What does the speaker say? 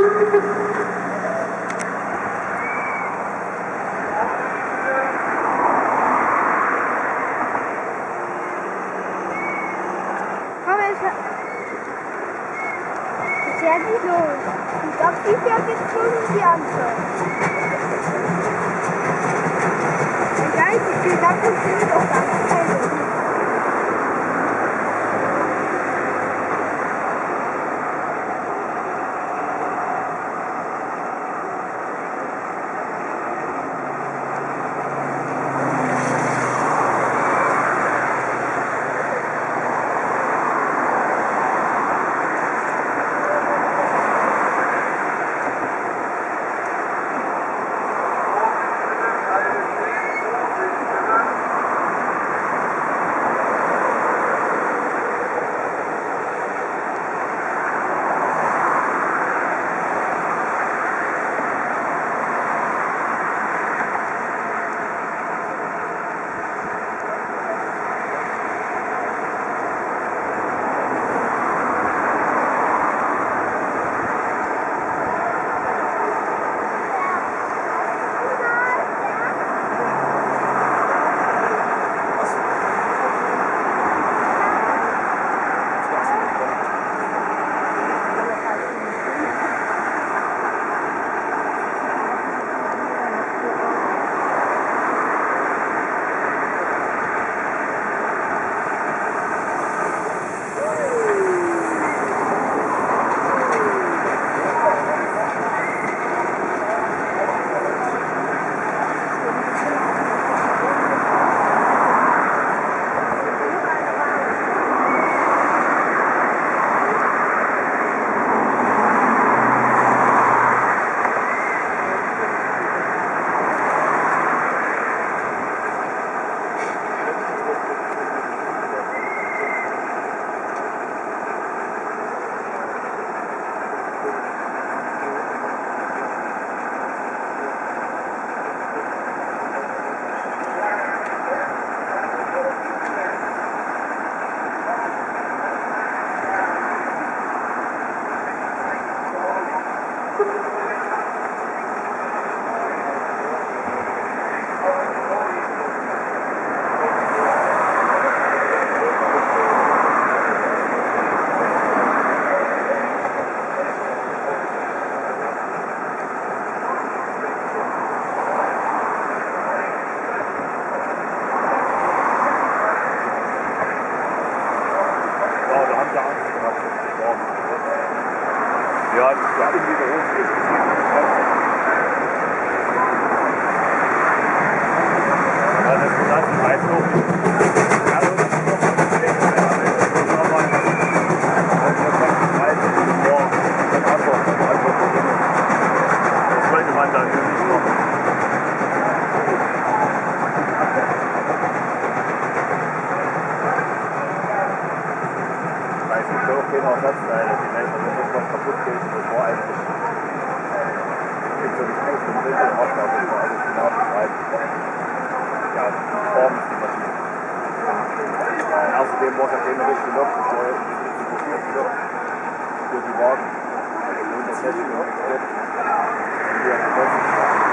Sehr gut los. Ich glaube, die fährt jetzt schon die andere. Egal, ich glaube, das funktioniert auch ganz schnell. Ja, wir hatten die Berufsweg gesehen. Ja, das ist das weiß noch nicht. Ja, das ist noch ein Weg. Das wollte man dann nicht machen. Ich weiß nicht, so keine Ersatzteile. Die Welt hat irgendwas kaputt geht, bevor eigentlich so die Fuß und Bild und Aufgabe ist alles genau bereit. Ja, die Form ist die Maschine. Und außerdem war es ja keine richtige Luft, es war die Luft für die Wagen. Also nur das Fest und das Bett. Und wir haben